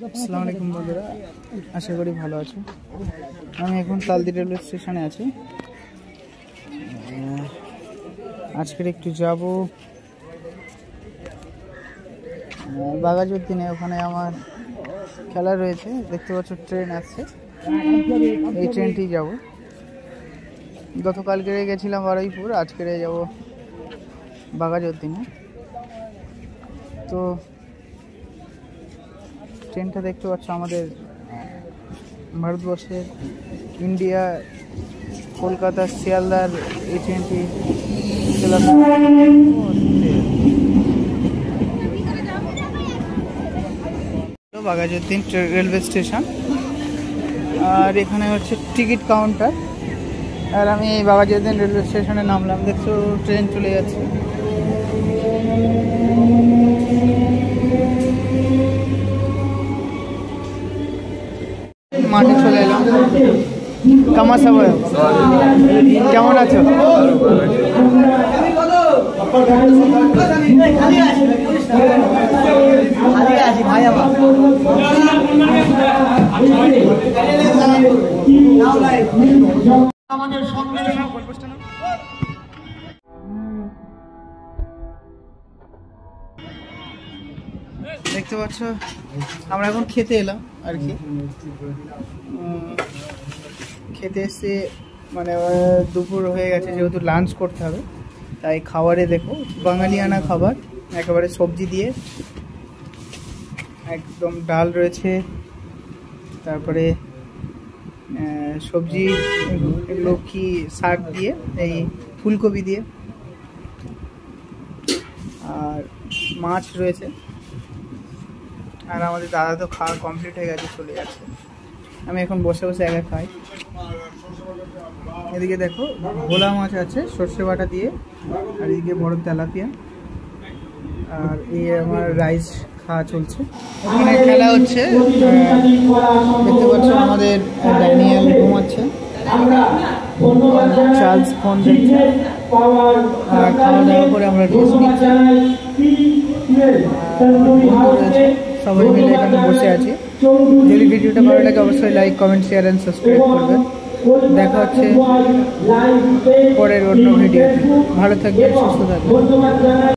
আসসালামু আলাইকুম বন্ধুরা, আশা করি ভালো আছো। আমি এখন তালদি রেলওয়ে স্টেশনে আছি। আজকের একটু যাব বাঘাযতীনে, ওখানে আমার খেলা রয়েছে। দেখতে পাচ্ছ ট্রেন আসছে, এই ট্রেনটি যাব। গতকালকে গেছিলাম বারুইপুর, আজকে যাব বাঘাযতীনে। তো ট্রেনটা দেখতে পাচ্ছ আমাদের ভারতবর্ষের ইন্ডিয়া কলকাতা শিয়ালদার এই ট্রেনটি বাঘাযতীন রেলওয়ে স্টেশন। আর এখানে হচ্ছে টিকিট কাউন্টার। আর আমি এই বাঘাযতীন রেলওয়ে স্টেশনে নামলাম, দেখছো ট্রেন চলে যাচ্ছে। মাঠে চলে এলাম। কামা সবাই কেমন আছো? দেখতে পাচ্ছ আমরা এখন খেতে এলাম আর কি। খেতে এসে মানে দুপুর হয়ে গেছে, যেহেতু লাঞ্চ করতে হবে, তাই খাবারে দেখো বাঙালিয়ানা খাবার, একেবারে সবজি দিয়ে একদম। ডাল রয়েছে, তারপরে সবজি এগুলো কি শাক দিয়ে, এই ফুলকপি দিয়ে, আর মাছ রয়েছে। আর আমাদের দাদা তো খাওয়া কমপ্লিট হয়ে গেছে, চলে যাচ্ছে। আমি এখন বসে বসে একা খাই। এদিকে দেখো ভোলা মাছ আছে সর্ষে বাটা দিয়ে, আর এদিকে বড় তেলাপিয়া। আর এই আমার রাইস খাওয়া চলছে। এখানে খেলা হচ্ছে, দেখতে পাচ্ছ আমাদের ড্যানিয়েল ঘুমাচ্ছে, চার্লস ফোন দেখছে। আর খাওয়া দাওয়া করে আমরা রেস্ট নিচ্ছি। সবাই মিলে এখানে বসে আছি। যদি ভিডিওটা ভালো লাগে অবশ্যই like, comment, share and subscribe করবেন। দেখা হচ্ছে পরের অন্য ভিডিওতে। ভালো থাকবেন, সুস্থ থাকবেন।